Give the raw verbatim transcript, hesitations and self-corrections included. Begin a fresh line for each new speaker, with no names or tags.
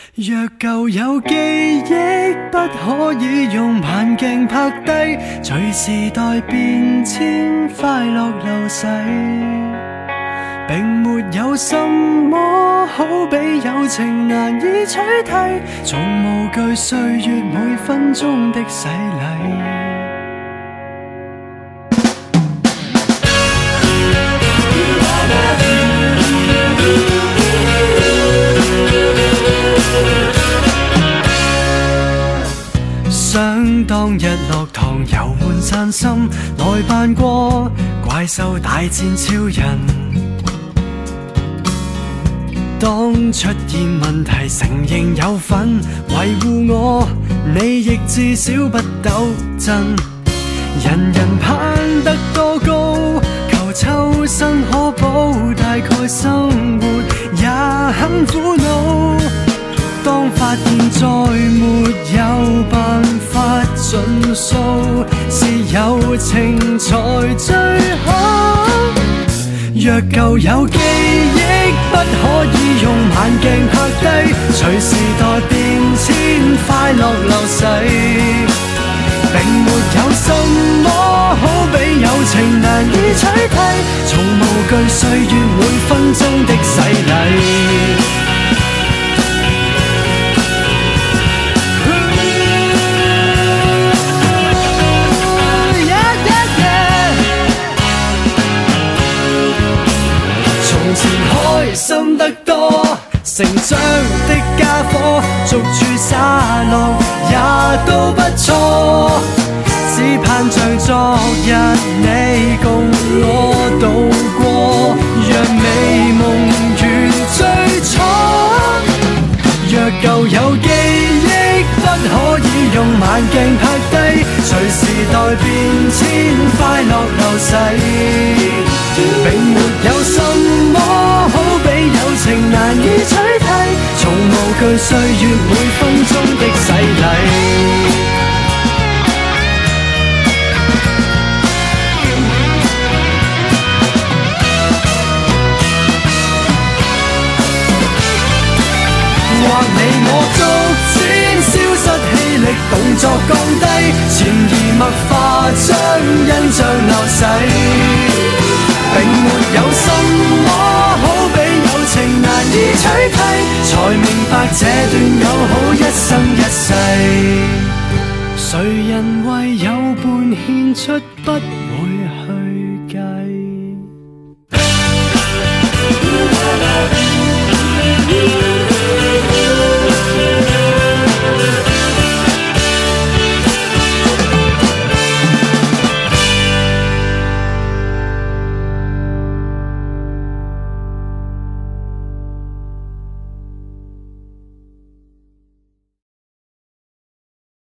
若舊有記憶，不可以用慢鏡拍低，隨時代變遷，快樂流逝。並沒有什麼好比友情難以取替，從無懼歲月每分鐘的洗禮。想當日落堂遊玩散心，來扮過怪獸大戰超人。當出現問題承認有份，維護我你亦至少不抖震。人人攀得多高，求抽身可保，大概生活也很苦惱。當發現再沒有辦法盡數，是友情才最好。若舊有記憶，不可以用慢鏡拍低，隨時代變遷，快樂流逝。並沒有什麼好比友情難以取替，從無懼歲月每分鐘的洗禮。開心得多，成長的家伙，逐處灑落也都不錯。只盼像昨日你共我度過，讓美夢圓最初。若舊有記憶，不可以用慢鏡拍低，隨時代變遷，快樂流逝。並沒有什麼好比友情難以取替，從無懼歲月每分鐘的洗禮。或你我逐漸消失氣力，動作降低，潛移默化將印象流逝。並沒有什麼好比友情難以取替，才明白這段友好一生一世。誰人為有伴獻出不會去？